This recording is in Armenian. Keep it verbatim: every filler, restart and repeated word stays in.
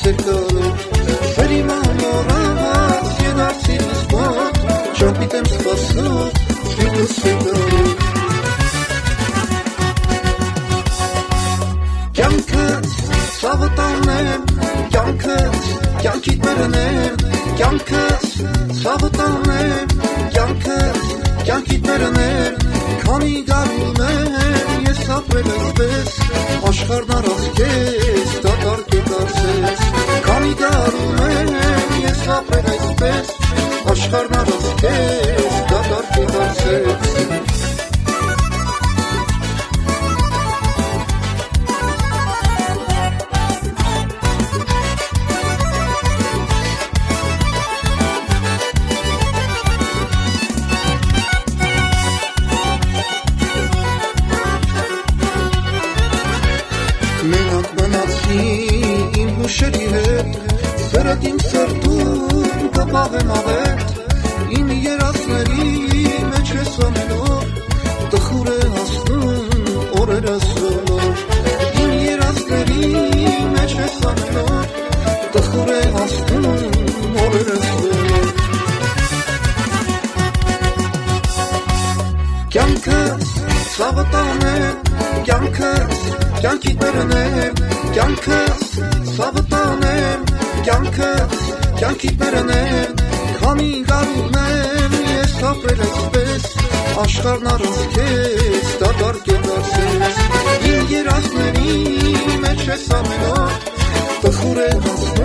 էր գալու Սերի մանորավաց ենարցիրս մոտ Ճապիտ եմ սպասում Սիրտս էր գալու Կյանքս սավտանն եմ Կյանքս կյանքիտ մերն եմ Կյանքս սավտանն եմ Կյանքս կյանքիտ մերն եմ Քանի գարուն եմ ես ապրել այսպես Աշխարհն առած քեզ դատարկ է դարձես Քանի գարուն եմ ես ապրել այսպես Աշխարհն առած քեզ դատարկ է դարձես Մենակ մնացի իմ հուշերի հետ Սերդ իմ սրտում կպաղեմ ավետ Իմ երազների մեջ ես ամենով Տխուր է հասնում օրերս բոլոր Իմ երազների մեջ ես ամենով Տխուր է հասնում օրերս բոլոր Կյանքս սավտան է Կյանքս Կյանքիտ մերն եմ, կյանքս սավտան եմ, կյանքս կյանքիտ մերն եմ, քանի գարուն եմ ես ապրել այսպես, աշխարհն առանց քեզ դատարկ է դարձես, իմ երազների մեջ ես ամեն օր, տխուր է հասնում